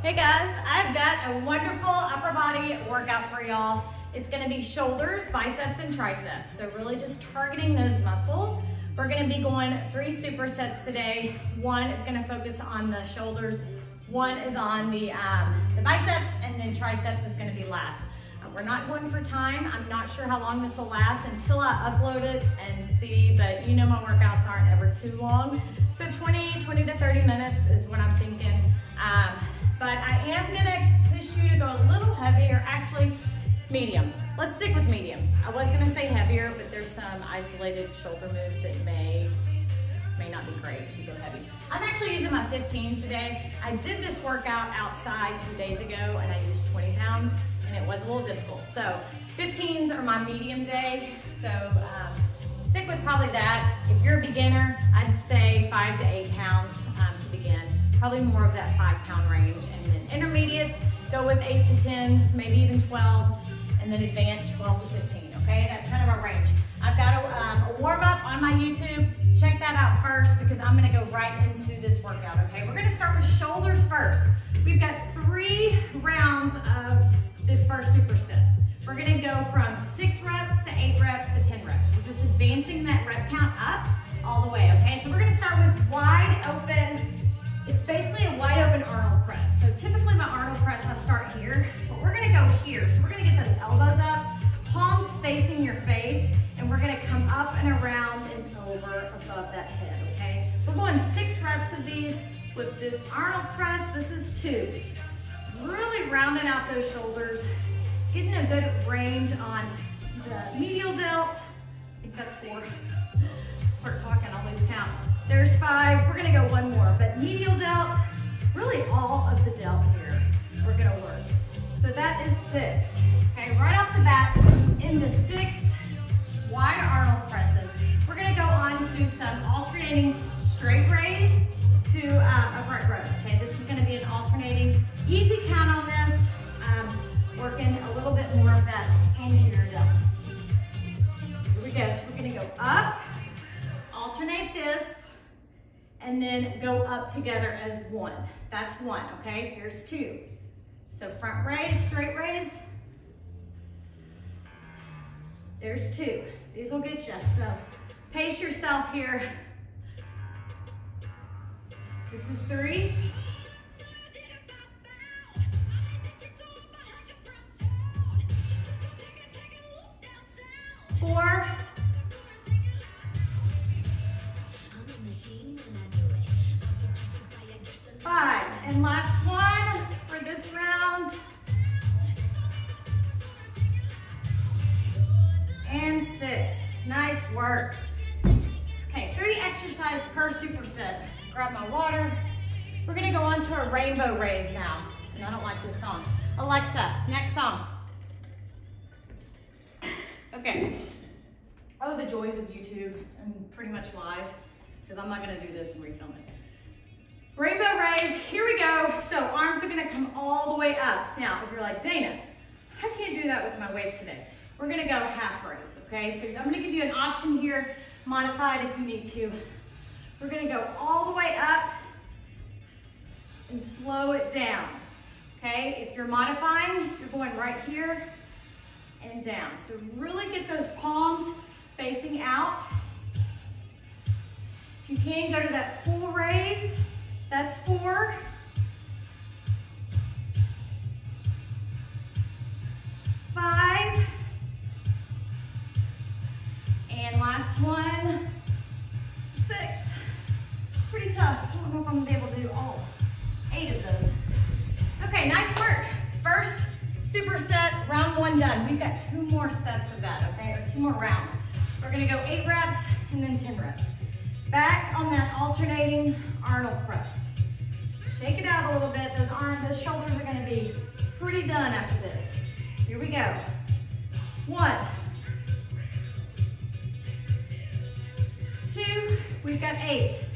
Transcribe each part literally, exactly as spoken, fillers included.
Hey guys, I've got a wonderful upper body workout for y'all. It's gonna be shoulders, biceps, and triceps. So really just targeting those muscles. We're gonna be going three supersets today. One is gonna focus on the shoulders. One is on the, um, the biceps, and then triceps is gonna be last. Uh, we're not going for time. I'm not sure how long this will last until I upload it and see, but you know my workouts aren't ever too long. So twenty, twenty to thirty minutes is what I'm thinking. Um, but I am gonna push you to go a little heavier, actually medium. Let's stick with medium. I was gonna say heavier, but there's some isolated shoulder moves that may, may not be great if you go heavy. I'm actually using my fifteens today. I did this workout outside two days ago and I used twenty pounds and it was a little difficult. So fifteens are my medium day. So um, stick with probably that. If you're a beginner, I'd say five to eight pounds um, to begin. Probably more of that five pound range. And then intermediates, go with eight to tens, maybe even twelves, and then advanced twelve to fifteen, okay? That's kind of our range. I've got a, um, a warm up on my YouTube. Check that out first because I'm gonna go right into this workout, okay? We're gonna start with shoulders first. We've got three rounds of this first superset. We're gonna go from six reps to eight reps to ten reps. We're just advancing that rep count up all the way, okay? So we're gonna start with wide open. It's basically a wide open Arnold press. So typically my Arnold press, I start here, but we're gonna go here. So we're gonna get those elbows up, palms facing your face, and we're gonna come up and around and over above that head, okay? We're going six reps of these with this Arnold press. This is two. Really rounding out those shoulders, getting a good range on the medial delt. I think that's four. Start talking, I'll lose count. There's five, we're gonna go one more, but medial delt, really all of the delt here, we're gonna work. So that is six. Okay, right off the bat, into six wide Arnold presses. We're gonna go on to some alternating straight raise to um, upright rows, okay? This is gonna be an alternating, easy count on this, um, working a little bit more of that anterior delt. Here we go, so we're gonna go up, alternate this, and then go up together as one. That's one, okay? Here's two. So front raise, straight raise. There's two. These will get you, so pace yourself here. This is three. Four. Five, and last one for this round. And six, nice work. Okay, three exercises per superset. Grab my water. We're gonna go on to a rainbow raise now. And I don't like this song. Alexa, next song. Okay. Oh, the joys of YouTube and pretty much live, because I'm not gonna do this and refilm it. Rainbow raise, here we go. So arms are gonna come all the way up. Now, if you're like, Dana, I can't do that with my weights today. We're gonna go half raise, okay? So I'm gonna give you an option here, modified if you need to. We're gonna go all the way up and slow it down, okay? If you're modifying, you're going right here and down. So really get those palms facing out. If you can, go to that full raise. That's four. Five. And last one, six. Pretty tough. I don't know if I'm gonna be able to do all eight of those. Okay, nice work. First superset, round one done. We've got two more sets of that, okay, or two more rounds. We're gonna go eight reps and then ten reps. Back on that alternating Arnold press. Shake it out a little bit. Those arms, those shoulders are gonna be pretty done after this. Here we go. One. Two, we've got eight.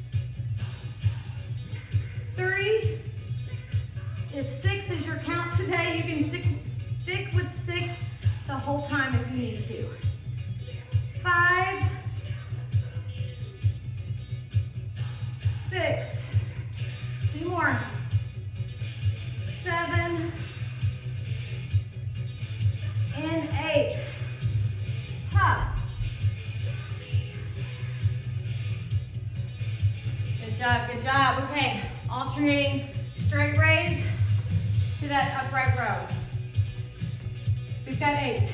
Three. If six is your count today, you can stick, stick with six the whole time if you need to. Five. Six, two more, seven, and eight. Ha. Good job, good job. Okay, alternating straight raise to that upright row. We've got eight.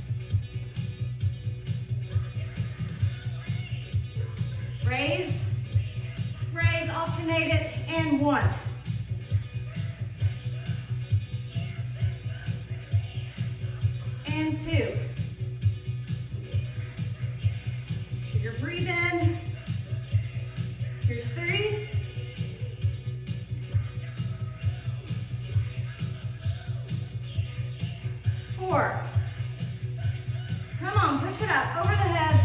Raise, raise, alternate it, and one. And two. Take your breathe in. Here's three. Four. Come on, push it up, over the head.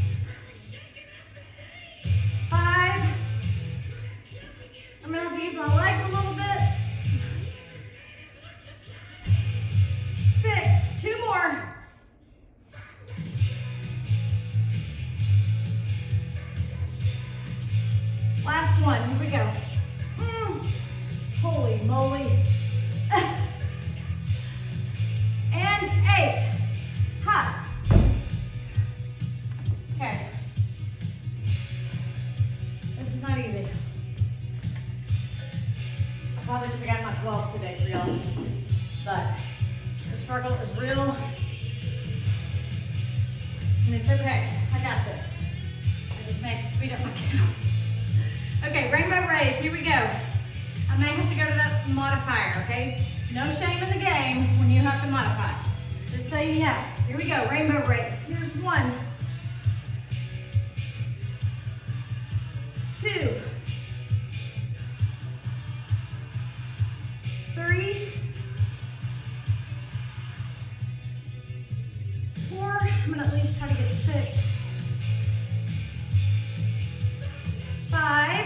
Five. I'm gonna have to use my legs a little bit. Six, two more. Last one, here we go. Mm. Holy moly. And eight. Ha. Okay. This is not easy. I probably should have gotten my twelves today for y'all. But the struggle is real. And it's okay. I got this. I just may have to speed up my counts. Okay, rainbow raise. Here we go. I may have to go to that modifier, okay? No shame in the game when you have to modify. Just so you know. Here we go, rainbow raise. Here's one. Two. Three. Four. I'm gonna at least try to get six. Five.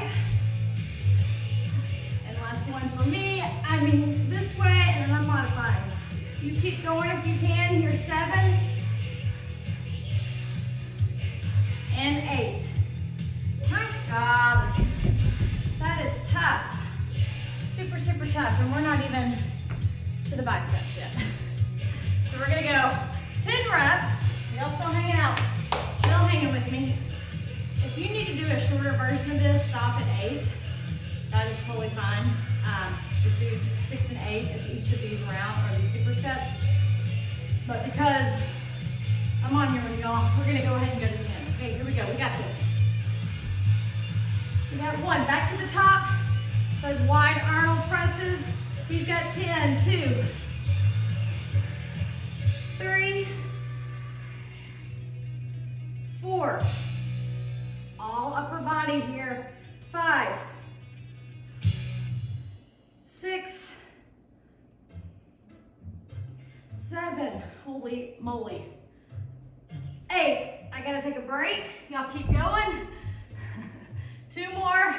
And last one for me. I mean this way, and then I'm modifying. You keep going if you can. Here's seven. And eight. Nice job. That is tough. Super, super tough. And we're not even to the biceps yet. So we're gonna go ten reps. Y'all still hanging out. Still hanging with me. If you need to do a shorter version of this, stop at eight. That is totally fine. Um, just do six and eight of each of these round or these supersets. But because I'm on here with y'all, we're gonna go ahead and go to ten. Okay, here we go, we got this. We got one, back to the top. Those wide Arnold presses. We've got ten, two, three, four. All upper body here. Five, six, seven, holy moly. Eight, I gotta take a break. Y'all keep going. Two more.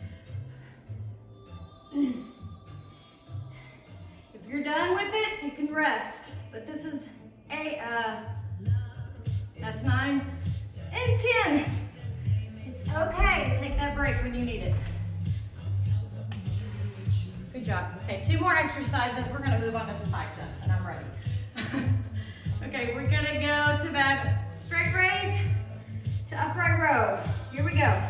If you're done with it, you can rest. But this is a, uh, that's nine and ten. It's okay to take that break when you need it. Good job. Okay, two more exercises. We're gonna move on to some biceps, and I'm ready. Okay, we're gonna go to that straight raise to upright row. Here we go.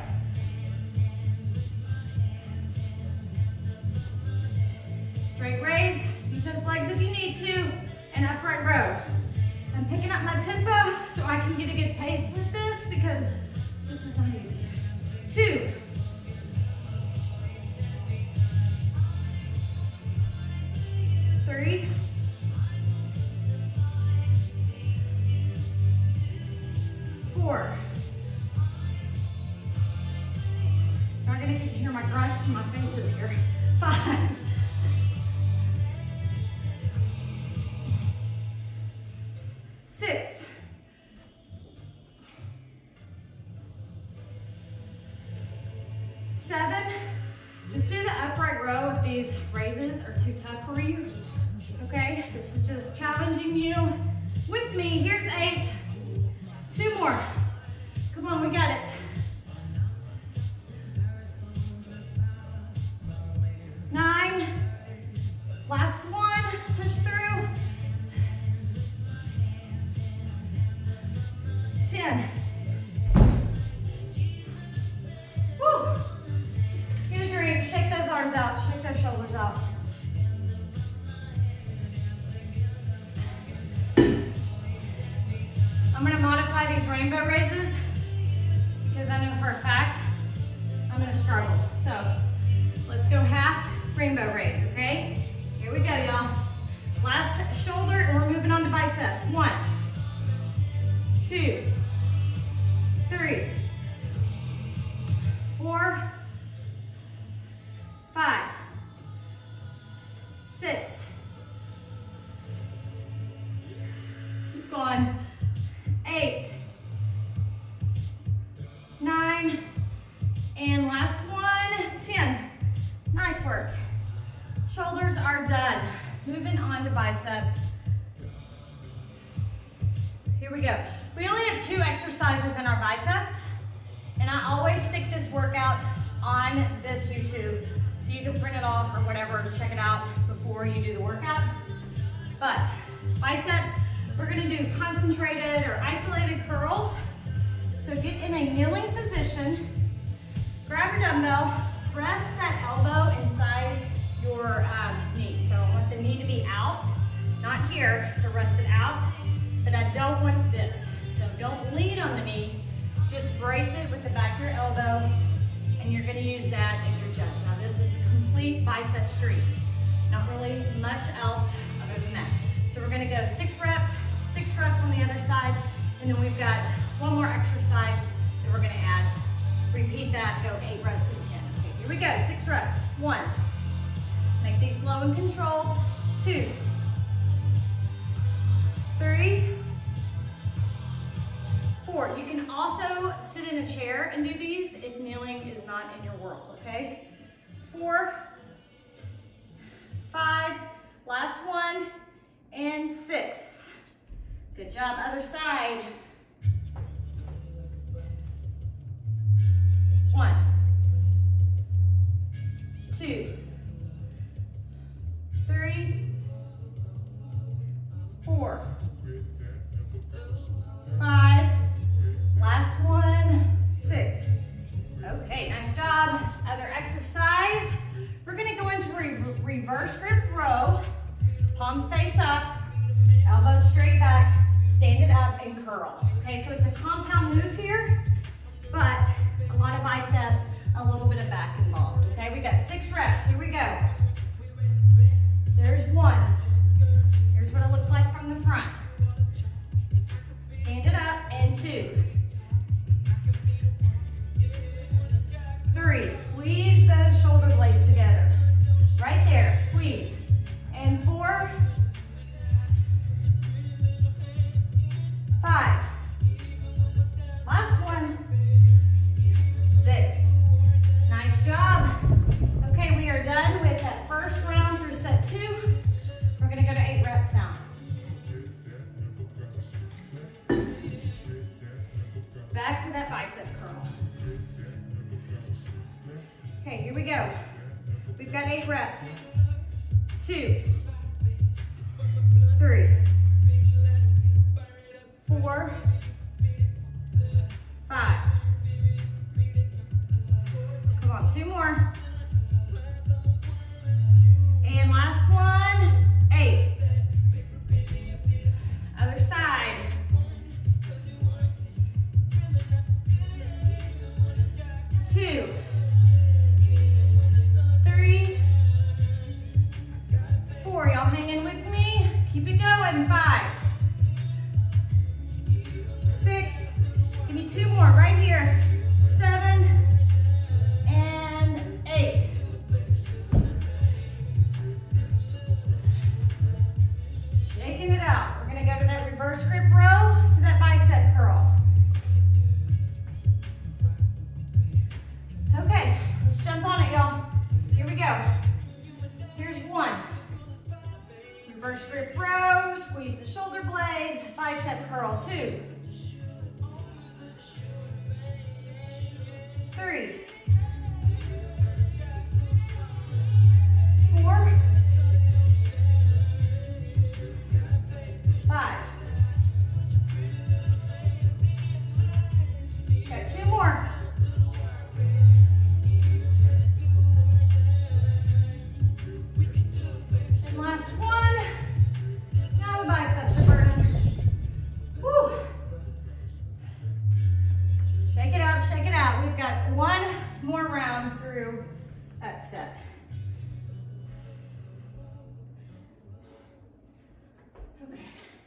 Straight raise, use those legs if you need to, and upright row. I'm picking up my tempo so I can get a good pace with this because this is not easy. Two. Three. Four. You're not gonna get to hear my grunts and my faces here. Five. Six. Seven. Just do the upright row if these raises are too tough for you. Okay, this is just challenging you with me. Here's eight. Two more. Come on, we got it. Nine. arms out, shake those shoulders out. I'm gonna modify these rainbow raises because I know for a fact I'm gonna struggle. So let's go half rainbow raise, okay? Here we go, y'all. Last shoulder, and we're moving on to biceps. One, two, three, four, five, six, keep going, eight, nine, and last one, ten. Nice work. Shoulders are done. Moving on to biceps. Here we go. We only have two exercises in our biceps, and I always stick this workout on this YouTube so you can print it off or whatever to check it out before you do the workout. But biceps, we're gonna do concentrated or isolated curls. So get in a kneeling position, grab your dumbbell, rest that elbow inside your um, knee. So I want the knee to be out, not here, so rest it out, but I don't want this. So don't lean on the knee, just brace it with the back of your elbow, and you're gonna use that as your judge. Now this is a complete bicep streak, not really much else other than that. So we're gonna go six reps, six reps on the other side, and then we've got one more exercise that we're gonna add. Repeat that, go eight reps and ten. Okay, here we go, six reps. One, make these slow and controlled. Two, three, four. You can also sit in a chair and do these if kneeling is not in your world, okay? Four, five, last one, and six. Good job, other side. One, two, three, four, five, last one, six. Okay, nice job. Other exercise. We're gonna go into re reverse grip row, palms face up, elbows straight back, stand it up and curl. Okay, so it's a compound move here, but a lot of bicep, a little bit of back involved. Okay, we got six reps. Here we go. There's one. Here's what it looks like from the front. Stand it up, and two. Three, squeeze those shoulder blades together. Right there, squeeze. And four. Five. Last one. Six. Nice job. Okay, we are done with that first round through set two. We're gonna go to eight reps now. Back to that bicep curl. Okay, here we go. We've got eight reps. Two, three, four, five. Come on, two more. And last one, eight. Other side. Two, three, four. Y'all hanging with me? Keep it going. Five, six. Give me two more right here. Seven and eight. Shaking it out. We're gonna go to that reverse grip row to that bicep curl. Okay, let's jump on it, y'all. Here we go. Here's one. Reverse grip row, squeeze the shoulder blades, bicep curl. Two. Three. Four. Five. Got two more. that set. Okay.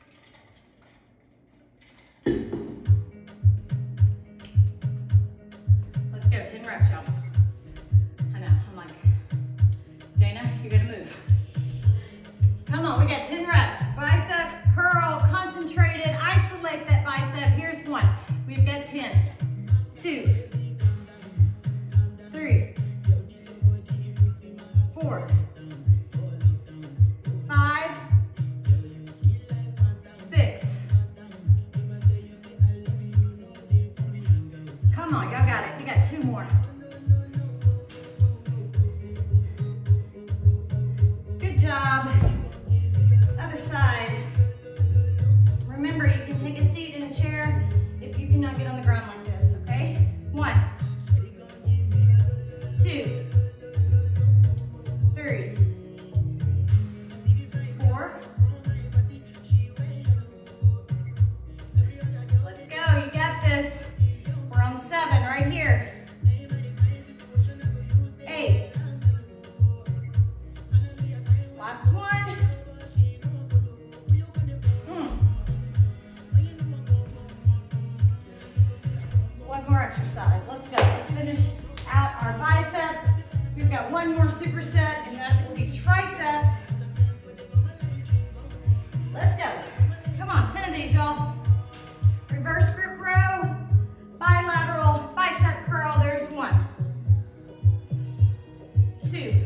Let's go, ten reps, y'all. I know, I'm like, Dana, you gotta move. Come on, we got ten reps. Bicep curl, concentrated, isolate that bicep. Here's one. We've got ten, two, three, four, five, six. Come on, y'all got it. We got two more. Good job. Other side. Remember, you can take a seat in a chair if you cannot get on the ground like this, okay? One, two, three, four. Let's go, you got this. We're on seven right here. Eight. Last one. Mm. One more exercise. Let's go. Let's finish out our biceps. We've got one more superset, and that will be triceps. Let's go. Come on, ten of these, y'all. Reverse grip row, bilateral bicep curl. There's one, two,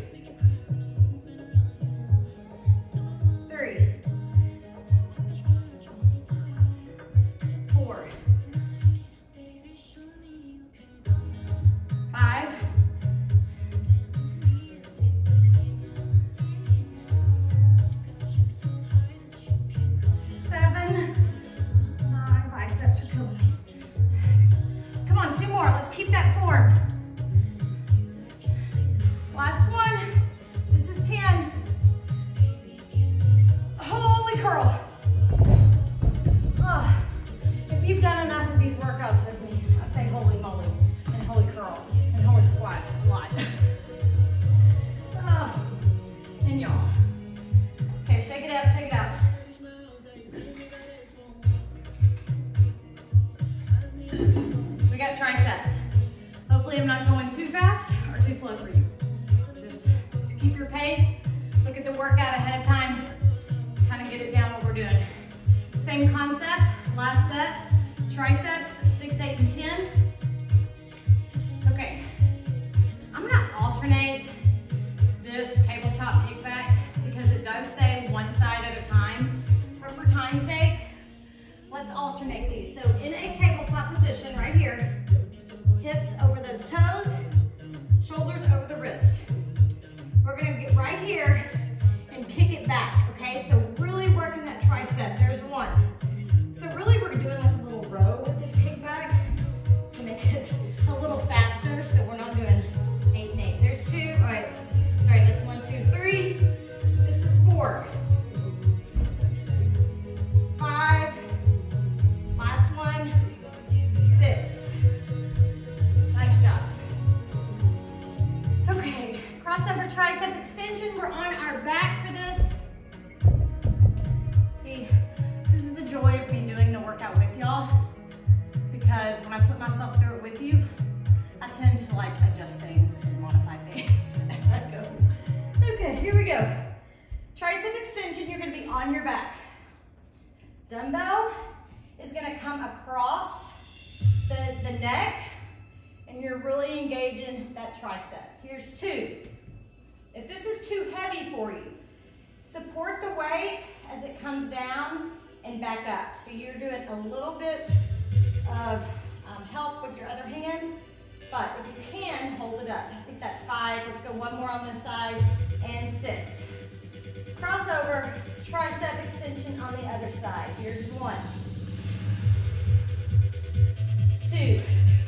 three, four, five, seven, nine. Biceps are killing me. Come on, two more. Let's keep that form. Last one. This is ten. Holy curl. Oh, if you've done enough of these workouts with me, I say holy moly and holy curl and holy squat a lot. Oh, and y'all. Okay, shake it out, shake it out. We got triceps. Hopefully I'm not going too fast or too slow for you. Just, just keep your pace. Look at the workout ahead of time. Kind of get it down what we're doing. Same concept, last set. Triceps, six, eight, and ten. Okay, I'm gonna alternate this tabletop kickback because it does say one side at a time. But for time's sake, let's alternate these. So in a tabletop position right here, hips over those toes, shoulders over the wrist. We're gonna get right here and kick it back, okay? So really working that tricep, there's one. So really we're doing like a little row with this kickback to make it a little faster, so we're not doing eight and eight. There's two, all right, sorry, that's one, two, three. This is four. Five. Last one, six. Nice job. Okay, crossover tricep extension. We're on our back for this. See, this is the joy of me doing the workout with y'all, because when I put myself through it with you, I tend to like adjust things and modify things as I go. Okay, here we go. Tricep extension, you're gonna be on your back. Dumbbell is gonna come across the, the neck, and you're really engaging that tricep. Here's two. If this is too heavy for you, support the weight as it comes down and back up. So you're doing a little bit of um, help with your other hand, but if you can, hold it up. I think that's five. Let's go one more on this side, and six. Crossover tricep extension on the other side. Here's one, two,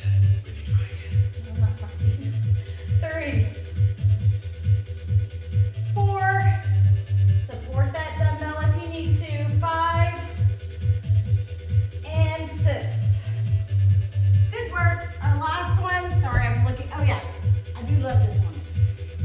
three, four. Support that dumbbell if you need to. Five and six. Good work. Our last one. Sorry, I'm looking. Oh yeah, I do love this one.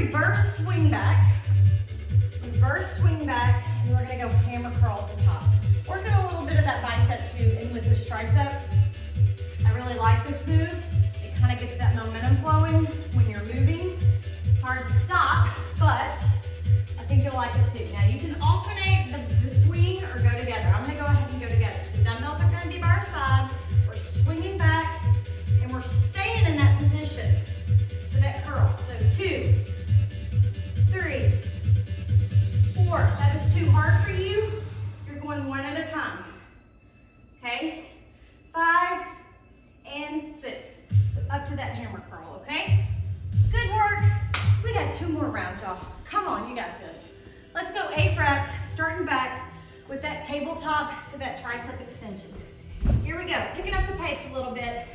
reverse swing back. Reverse swing back, and we're gonna go hammer curl at the top. Working a little bit of that bicep too, in with this tricep. I really like this move. It kind of gets that momentum flowing when you're moving. Hard to stop, but I think you'll like it too. Now you can alternate the, the swing or go together. I'm gonna go ahead and go together. So dumbbells are gonna be by our side. We're swinging back, and we're staying in that position to that curl. So two, three, four. If that is too hard for you, you're going one at a time. Okay? Five and six. So up to that hammer curl, okay? Good work. We got two more rounds, y'all. Come on, you got this. Let's go eight reps, starting back with that tabletop to that tricep extension. Here we go. Picking up the pace a little bit.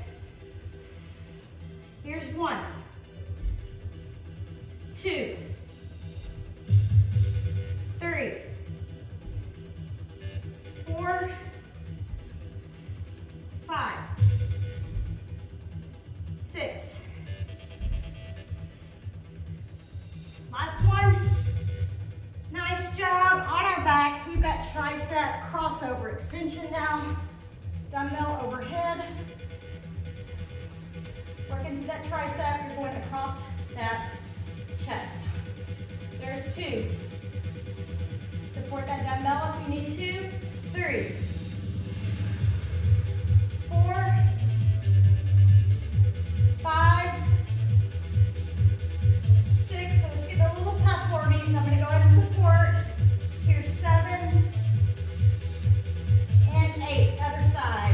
Here's one, two, three, four, five, six. Last one. Nice job. On our backs, we've got tricep crossover extension now. Dumbbell overhead. Working through that tricep, you're going across that chest. There's two. Support that dumbbell if you need to. Three, four, five, six. So it's getting a little tough for me, so I'm going to go ahead and support. Here's seven and eight. Other side.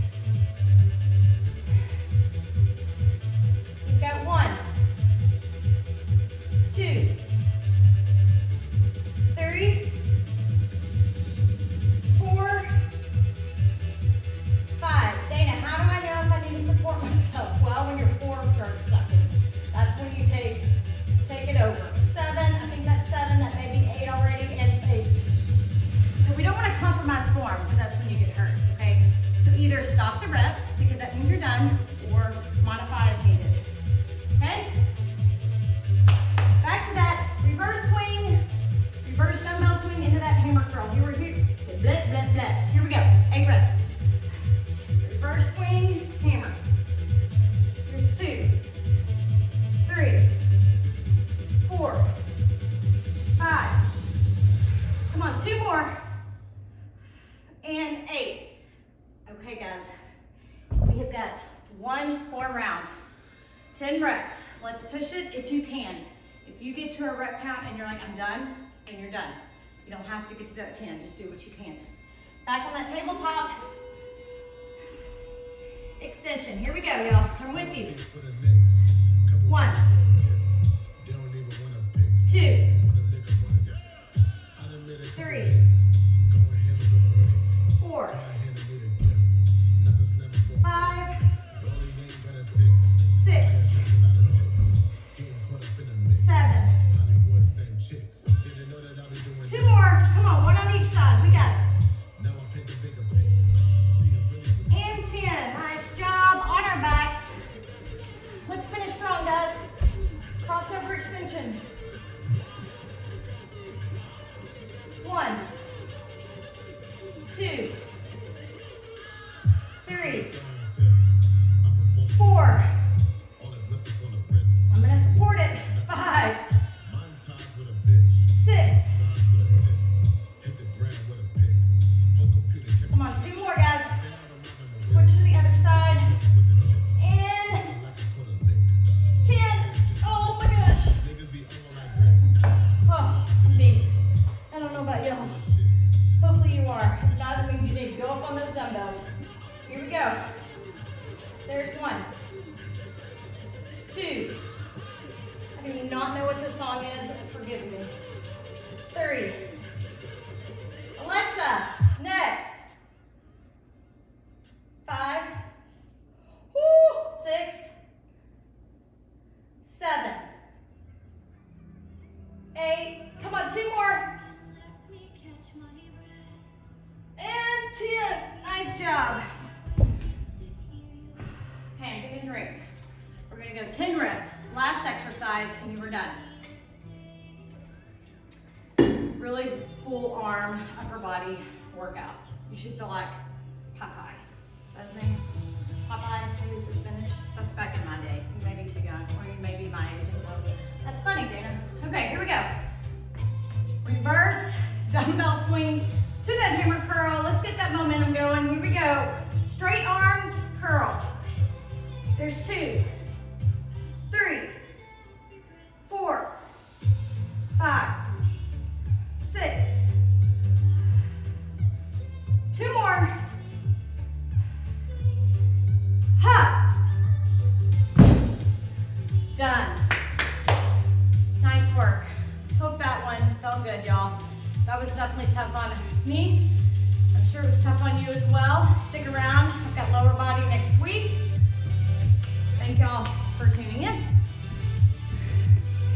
You've got one, two, three, four, five. Dana, how do I know if I need to support myself? Well, when your forearms start sucking, that's when you take take it over. Seven, I think that's seven, that may be eight already, and eight. So we don't want to compromise form, because that's when you get hurt, okay? So either stop the reps, because that means you're done, or modify as needed, okay? Back to that reverse swing, reverse dumbbell swing into that hammer curl. Here we're here, bleh, bleh, bleh. Here we go, eight reps. Reverse swing, hammer. Here's two, three, four, five. Come on, two more. And eight. Okay, guys, we have got one more round. ten reps. Let's push it if you can. If you get to a rep count and you're like, I'm done, then you're done. You don't have to get to that ten, just do what you can. Back on that tabletop. Extension, here we go, y'all. I'm with you. One, two, three, four, five, six, seven. Two more. Come on, one on each side. We got it. And ten. Nice job. On our backs. Let's finish strong, guys. Crossover extension. One, two, three, four. I'm gonna support it. Five, six. Come on, two more, guys. Switch to the other side. And ten. Oh my gosh. Oh, I'm beat. I don't know about y'all. Hopefully you are. If not, it means you need to go up on those dumbbells. Here we go. There's one. Two. I do not know what this song is. Forgive me. Three. Alexa, next. Five. Woo, six. Seven. Eight. Come on, two more. And ten. Nice job. Okay, I'm getting a drink. We're gonna go ten reps. Last exercise, and you were done. really full arm, upper body workout. You should feel like Popeye. That's his name? Popeye, maybe it's a Spanish. That's back in my day. You may be too young, or you may be my age. That's funny, Dana. Okay, here we go. Reverse dumbbell swing to that hammer curl. Let's get that momentum going. Here we go. Straight arms, curl. There's two, three, four, five, six, two more. Ha! Done. Nice work. Hope that one felt good, y'all. That was definitely tough on me. I'm sure it was tough on you as well. Stick around. I've got lower body next week. Thank y'all for tuning in.